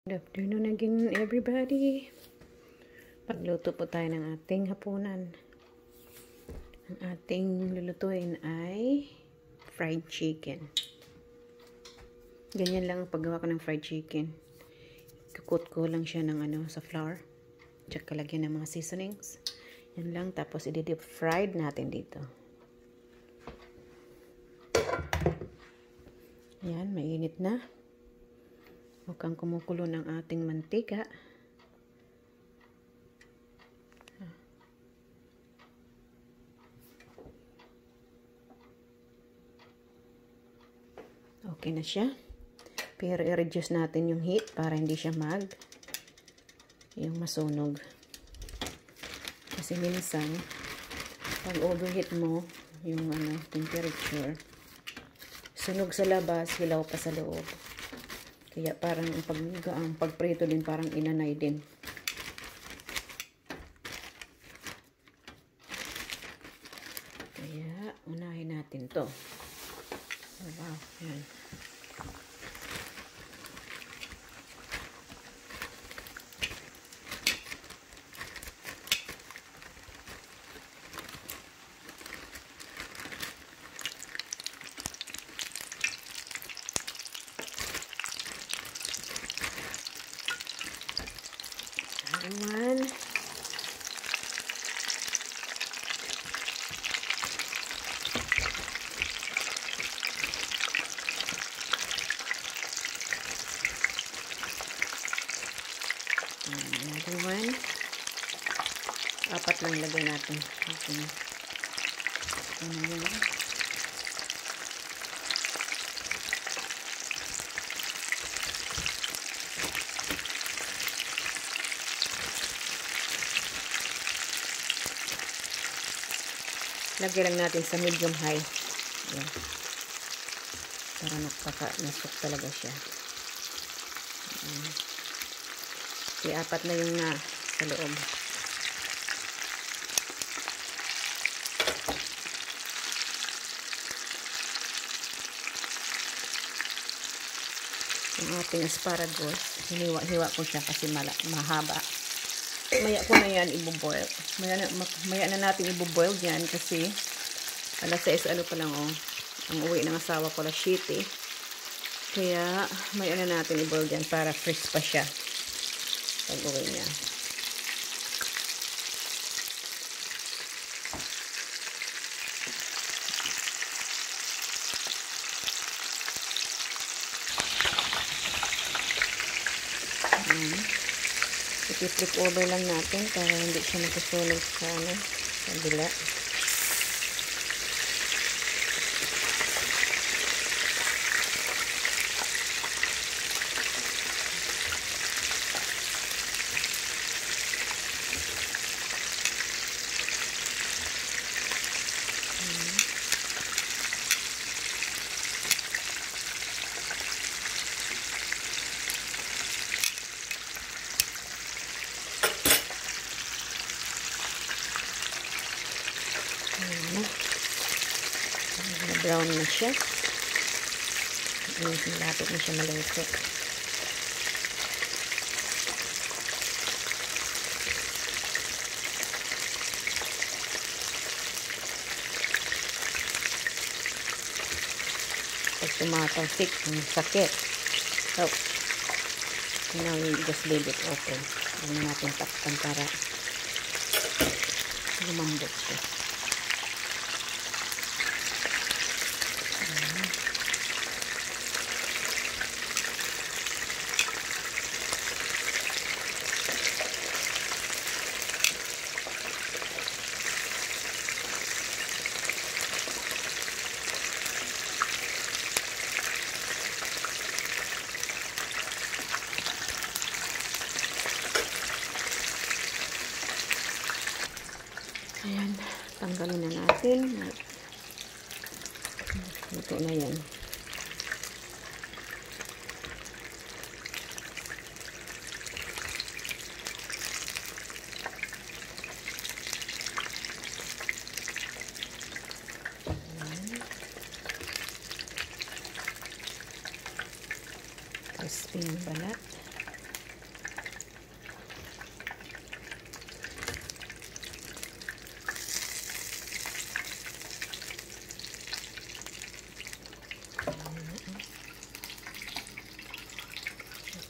Good afternoon again, everybody. Pagluto po tayo ng ating hapunan. Ang ating lulutuin ay fried chicken. Ganyan lang ang paggawa ko ng fried chicken. Kukut ko lang siya ng sa flour. Tsaka lagyan ng mga seasonings. Yan lang. Tapos i-deep fried natin dito. Yan, mainit na. Mukhang kumukulo ng ating mantika. Okay na siya. Pero i-reduce natin yung heat para hindi siya yung masunog. Kasi minsan, pag overheat mo yung temperature, sunog sa labas, hilaw pa sa loob. Kaya parang ang pagprito din parang inanay din. Kaya unahin natin to. Oh, wow, yan. One. Another one. Apat lang lagay natin. Okay. Lagyan lang natin sa medium high. Ayan. Para nasok talaga siya. Kaya apat na yung sa loob. Yung ating asparagus, hiniwa-hiwa ko siya kasi mahaba. Maya ko na yan i-boil. Maya na natin i-boil yan kasi alas 6 pa lang ang uwi ng asawa ko, alas 7. Kaya maya na natin i-boil yan para fresh pa siya pag uwi niya. I-flip over lang natin para hindi siya masusunog sa kabila. Brown na siya. Malapit na siya maluto. Pag tumatalsik, ang sakit. So, now we just leave it open. Huwag natin takpan para lumambot siya. Ayan, tanggalin na natin. Ito na yan. Tapos pinagbalat.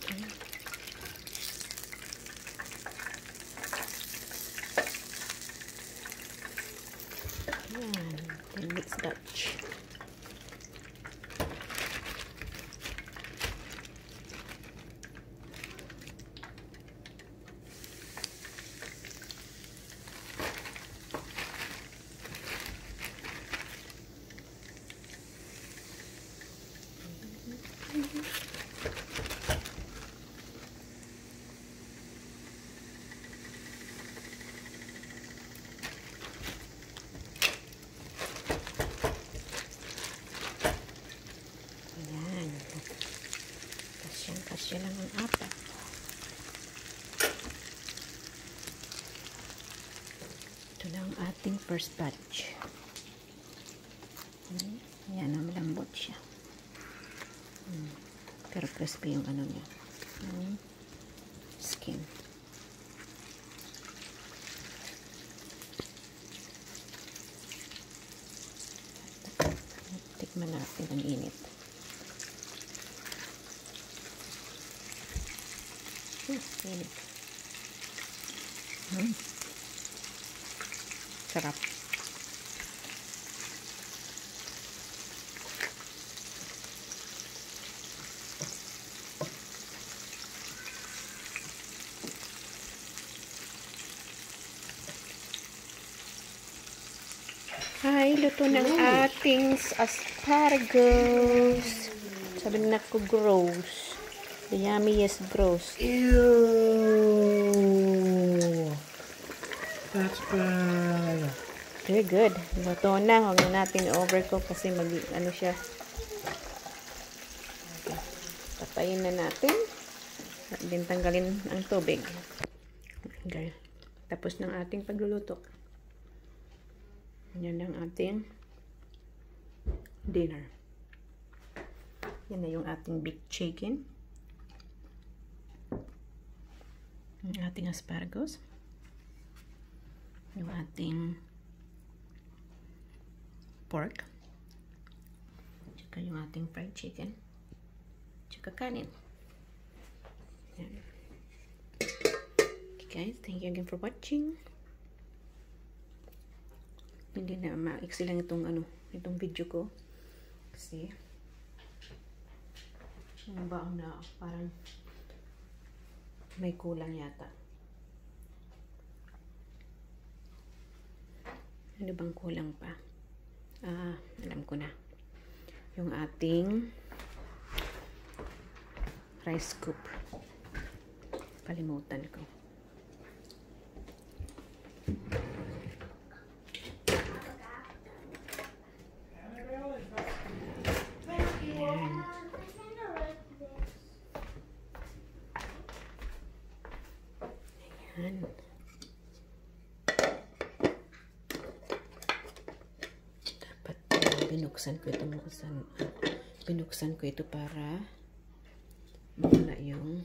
Ayan. And mix Dutch. Ayan. Kasya lang ang apat. Ito na ang ating first batch. Ayan, malambot siya. Pero crispy yung ano niya. Skin. Tikman natin ang init. Init. Sarap. Ay, luto ng ating asparagus. Sabi na ko gross. The yummiest gross. Ew. That's bad. Very good. Luto na. Huwag na natin overcook kasi ano siya. Okay. Patayin na natin. At din tanggalin ang tubig. Okay. Tapos ng ating pagluluto. Yan ang ating dinner. Yan na yung ating baked chicken. Yung ating asparagus. Yung ating pork. Tsaka yung ating fried chicken. Tsaka kanin. Yan. Okay guys, thank you again for watching. Hindi na maiksi lang itong video ko kasi yung baon na parang may kulang yata. Ano bang kulang pa? Alam ko na. Yung ating rice scoop. Kalimutan ko. Ayan. Dapat binuksan ko ito para mawala yung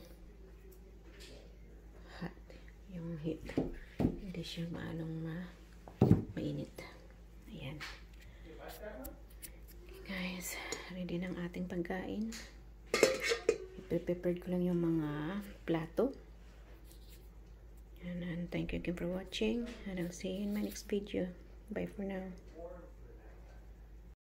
heat. Hindi siya mainit. Ayan. Okay guys, ready ng ating pagkain. I-prepare ko lang yung mga plato. And thank you again for watching, and I'll see you in my next video. Bye for now.